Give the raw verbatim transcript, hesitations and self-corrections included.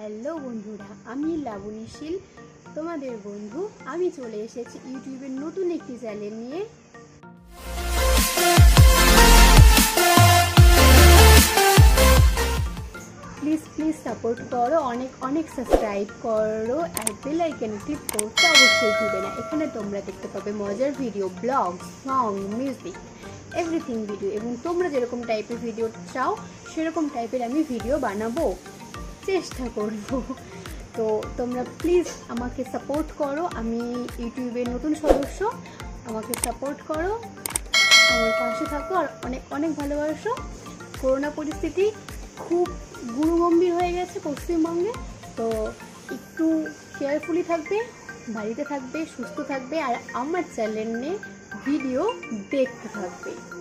Hello বন্ধুরা, আমি লাবণীশীল তোমাদের বন্ধু। আমি চলে এসেছি ইউটিউবের নতুন একটি চ্যানেল নিয়ে। প্লিজ প্লিজ সাপোর্ট করো, অনেক অনেক সাবস্ক্রাইব করো আর বেল আইকন ক্লিক করতে অবশ্যই ভুলবে না। এখানে তোমরা দেখতে পাবে মজার video, blog, song, music, everything video, এবং তোমরা যেরকম টাইপের ভিডিও চাও সেরকম টাইপের আমি ভিডিও বানাবো, চেষ্টা করব। তো তোমরা প্লিজ আমাকে সাপোর্ট করো। আমি ইউটিউবের নতুন সদস্য, আমাকে সাপোর্ট করো, আমার পাশে থাকো আর অনেক অনেক ভালোবাসো। করোনা পরিস্থিতি খুব গুরুগম্ভীর হয়ে গেছে পশ্চিমবঙ্গে, তো একটু কেয়ারফুলি থাকবে, বাড়িতে থাকবে, সুস্থ থাকবে আর আমার চ্যানেলে ভিডিও দেখতে থাকবে।